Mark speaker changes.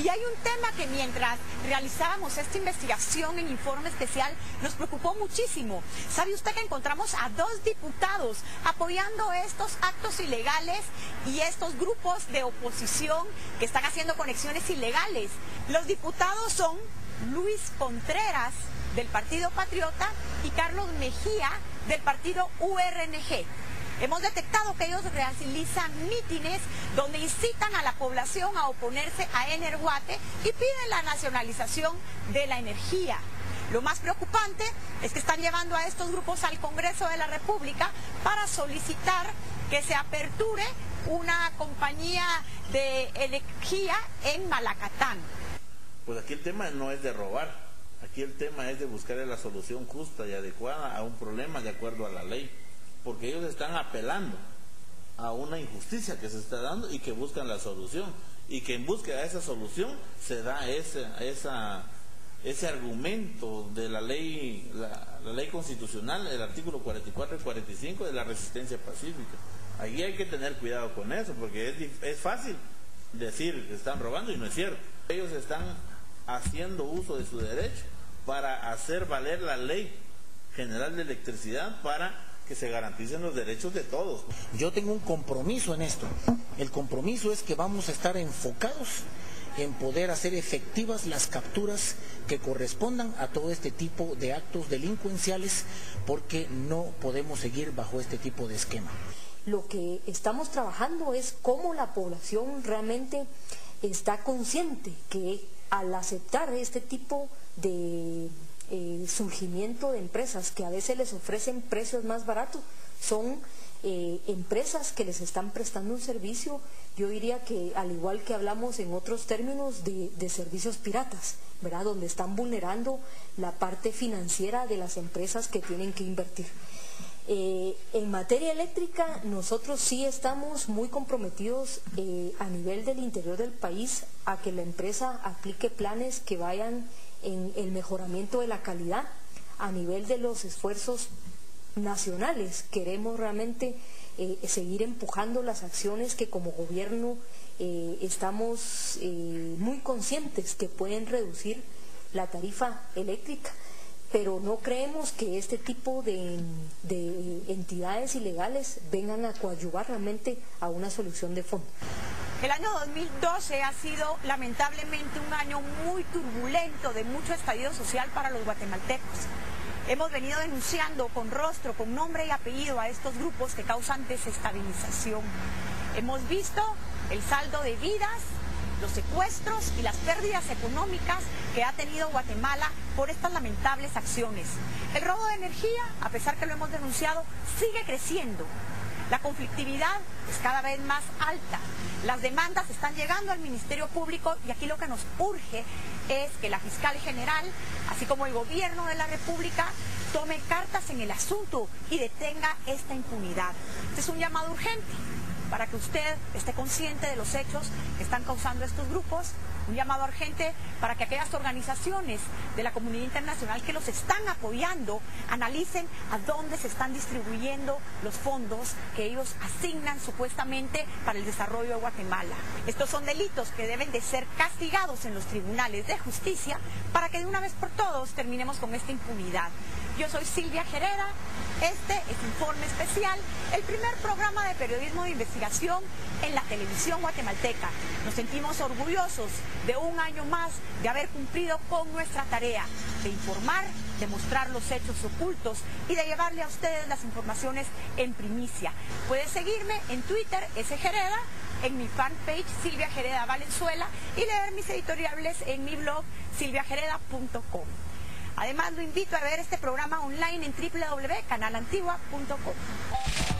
Speaker 1: Y hay un tema que mientras realizábamos esta investigación en Informe Especial nos preocupó muchísimo. ¿Sabe usted que encontramos a 2 diputados apoyando estos actos ilegales y estos grupos de oposición que están haciendo conexiones ilegales? Los diputados son Luis Contreras, del Partido Patriota, y Carlos Mejía, del partido URNG. Hemos detectado que ellos realizan mítines donde incitan a la población a oponerse a Energuate y piden la nacionalización de la energía. Lo más preocupante es que están llevando a estos grupos al Congreso de la República para solicitar que se aperture una compañía de energía en Malacatán.
Speaker 2: Pues aquí el tema no es de robar, aquí el tema es de buscar la solución justa y adecuada a un problema de acuerdo a la ley, porque ellos están apelando a una injusticia que se está dando y que buscan la solución, y que en búsqueda de esa solución se da ese argumento de la ley constitucional, el artículo 44 y 45 de la resistencia pacífica. Ahí hay que tener cuidado con eso, porque es fácil decir que están robando y no es cierto. Ellos están haciendo uso de su derecho para hacer valer la ley general de electricidad para que se garanticen los derechos de todos.
Speaker 3: Yo tengo un compromiso en esto. El compromiso es que vamos a estar enfocados en poder hacer efectivas las capturas que correspondan a todo este tipo de actos delincuenciales, porque no podemos seguir bajo este tipo de esquema.
Speaker 4: Lo que estamos trabajando es cómo la población realmente está consciente que al aceptar este tipo de surgimiento de empresas que a veces les ofrecen precios más baratos, son empresas que les están prestando un servicio, yo diría que al igual que hablamos en otros términos de servicios piratas, ¿verdad? Donde están vulnerando la parte financiera de las empresas que tienen que invertir. En materia eléctrica nosotros sí estamos muy comprometidos a nivel del interior del país a que la empresa aplique planes que vayan en el mejoramiento de la calidad. A nivel de los esfuerzos nacionales queremos realmente seguir empujando las acciones que como gobierno estamos muy conscientes que pueden reducir la tarifa eléctrica, pero no creemos que este tipo de entidades ilegales vengan a coadyuvar realmente a una solución de fondo.
Speaker 1: El año 2012 ha sido lamentablemente un año muy turbulento, de mucho estallido social para los guatemaltecos. Hemos venido denunciando con rostro, con nombre y apellido a estos grupos que causan desestabilización. Hemos visto el saldo de vidas, los secuestros y las pérdidas económicas que ha tenido Guatemala por estas lamentables acciones. El robo de energía, a pesar que lo hemos denunciado, sigue creciendo. La conflictividad es cada vez más alta. Las demandas están llegando al Ministerio Público y aquí lo que nos urge es que la fiscal general, así como el gobierno de la República, tome cartas en el asunto y detenga esta impunidad. Este es un llamado urgente para que usted esté consciente de los hechos que están causando estos grupos, un llamado urgente para que aquellas organizaciones de la comunidad internacional que los están apoyando analicen a dónde se están distribuyendo los fondos que ellos asignan supuestamente para el desarrollo de Guatemala. Estos son delitos que deben de ser castigados en los tribunales de justicia para que de una vez por todos terminemos con esta impunidad. Yo soy Silvia Gereda, este es Informe Especial, el primer programa de periodismo de investigación en la televisión guatemalteca. Nos sentimos orgullosos de un año más de haber cumplido con nuestra tarea de informar, de mostrar los hechos ocultos y de llevarle a ustedes las informaciones en primicia. Puede seguirme en Twitter, sgereda, en mi fanpage Silvia Gereda Valenzuela y leer mis editoriales en mi blog silviagereda.com. Además, lo invito a ver este programa online en www.canalantigua.com.